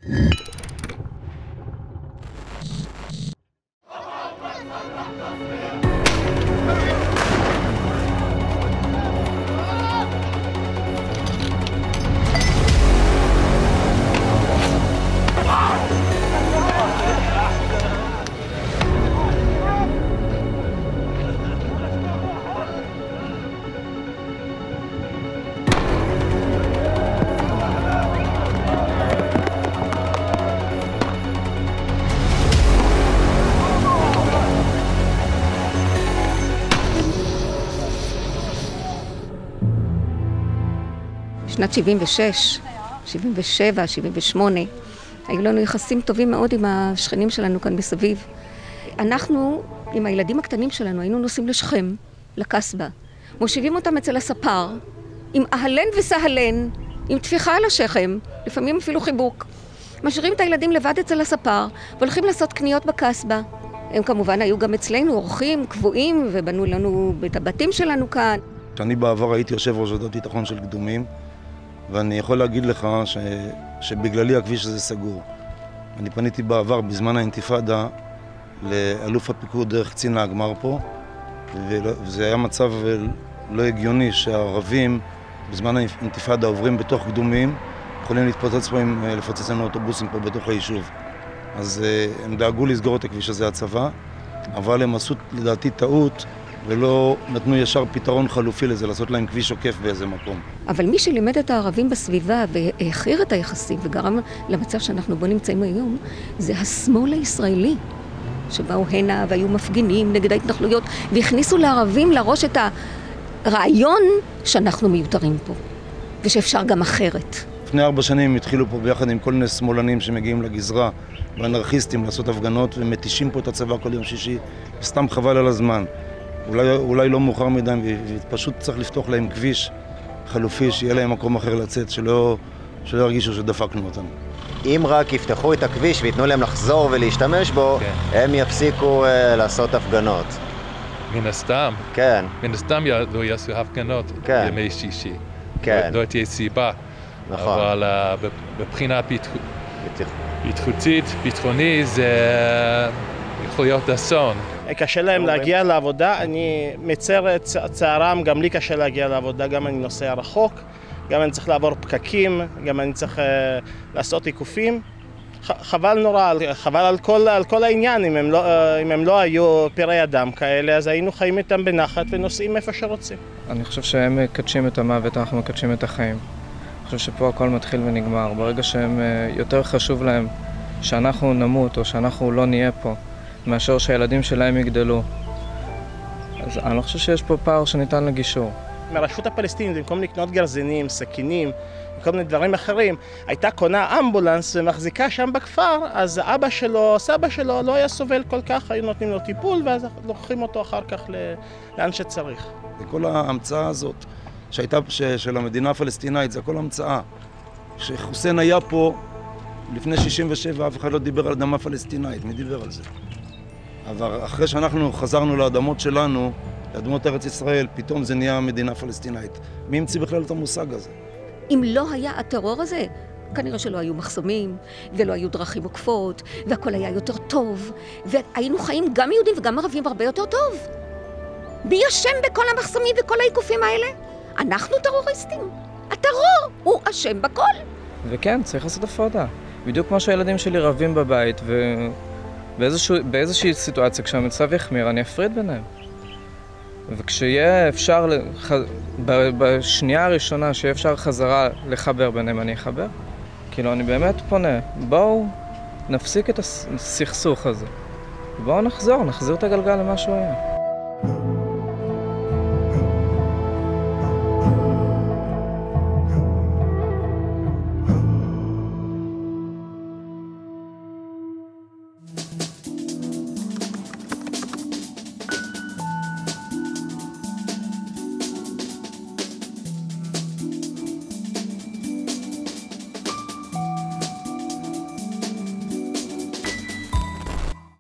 שנת 76, 77, 78, היו לנו יחסים טובים מאוד עם השכנים שלנו כאן מסביב. אנחנו, עם הילדים הקטנים שלנו, היינו נוסעים לשכם, לקסבה. מושיבים אותם אצל הספר, עם אהלן וסהלן, עם תפיחה על השכם, לפעמים אפילו חיבוק. משאירים את הילדים לבד אצל הספר, והולכים לעשות קניות בקסבה. הם כמובן היו גם אצלנו אורחים קבועים, ובנו לנו את הבתים שלנו כאן. אני בעבר הייתי יושב ראש ועדת ביטחון של קדומים, ואני יכול להגיד לך שבגללי הכביש הזה סגור. אני פניתי בעבר בזמן האינתיפאדה לאלוף הפיקוד דרך קצין ההגמר פה, וזה היה מצב לא הגיוני שהערבים בזמן האינתיפאדה עוברים בתוך קדומים, יכולים להתפוצץ פה, לפוצץ לנו אוטובוסים פה בתוך היישוב. אז הם דאגו לסגור את הכביש הזה הצבא, אבל הם עשו לדעתי טעות ולא נתנו ישר פתרון חלופי לזה, לעשות להם כביש עוקף באיזה מקום. אבל מי שלימד את הערבים בסביבה והכיר את היחסים וגרם למצב שאנחנו בו נמצאים היום, זה השמאל הישראלי, שבאו הנה והיו מפגינים נגד ההתנחלויות, והכניסו לערבים לראש את הרעיון שאנחנו מיותרים פה, ושאפשר גם אחרת. לפני 4 שנים התחילו פה ביחד עם כל מיני שמאלנים שמגיעים לגזרה, ואנרכיסטים לעשות הפגנות, ומתישים פה את הצבא כל יום שישי, סתם חבל על הזמן. אולי לא מאוחר מדי, ופשוט צריך לפתוח להם כביש חלופי, שיהיה להם מקום אחר לצאת, שלא ירגישו שדפקנו אותם. אם רק יפתחו את הכביש ויתנו להם לחזור ולהשתמש בו, הם יפסיקו לעשות הפגנות. מן הסתם. כן. מן הסתם לא יעשו הפגנות ימי שישי. כן. לא תהיה סיבה. נכון. אבל בבחינה ביטחוני זה יכול להיות אסון. קשה להם להגיע לעבודה, אני מצר את צערם, גם לי קשה להגיע לעבודה, גם אני נוסע רחוק, גם אני צריך לעבור פקקים, גם אני צריך לעשות עיקופים. חבל נורא, חבל על כל העניין, אם הם לא היו פראי אדם כאלה, אז היינו חיים איתם בנחת ונוסעים איפה שרוצים. אני חושב שהם מקדשים את המוות, אנחנו מקדשים את החיים. אני חושב שפה הכל מתחיל ונגמר. ברגע שהם יותר חשוב להם שאנחנו נמות או שאנחנו לא נהיה פה, מאשר שהילדים שלהם יגדלו. אז אני לא חושב שיש פה פער שניתן לגישור. מהרשות הפלסטינית, במקום לקנות גרזינים, סכינים, וכל מיני דברים אחרים, הייתה קונה אמבולנס ומחזיקה שם בכפר, אז אבא שלו, סבא שלו לא היה סובל כל כך, היו נותנים לו טיפול, ואז לוקחים אותו אחר כך לאן שצריך. וכל ההמצאה הזאת שהייתה של המדינה הפלסטינאית, זה כל המצאה. כשחוסיין היה פה, לפני 67, אף אחד לא דיבר על אדמה פלסטינאית, מי דיבר על זה? אבל אחרי שאנחנו חזרנו לאדמות שלנו, לאדמות ארץ ישראל, פתאום זה נהיה מדינה פלסטינאית. מי המציא בכלל את המושג הזה? אם לא היה הטרור הזה, כנראה שלא היו מחסומים, ולא היו דרכים עוקפות, והכל היה יותר טוב, והיינו חיים גם יהודים וגם ערבים הרבה יותר טוב. מי אשם בכל המחסומים וכל העיקופים האלה? אנחנו טרוריסטים. הטרור הוא אשם בכל. וכן, צריך לעשות הפרדה. בדיוק כמו שהילדים שלי רבים בבית, ובאיזושהי סיטואציה, כשהמצב יחמיר, אני אפריד ביניהם. וכשיהיה אפשר, בשנייה הראשונה שיהיה אפשר חזרה לחבר ביניהם, אני אחבר. כאילו, אני באמת פונה, בואו נפסיק את הסכסוך הזה. בואו נחזיר את הגלגל למה שהוא היה.